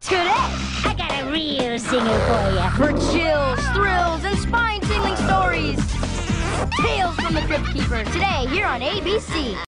Today, I got a real zinger for ya. For chills, thrills, and spine-tingling stories. Tales from the Cryptkeeper, today here on ABC.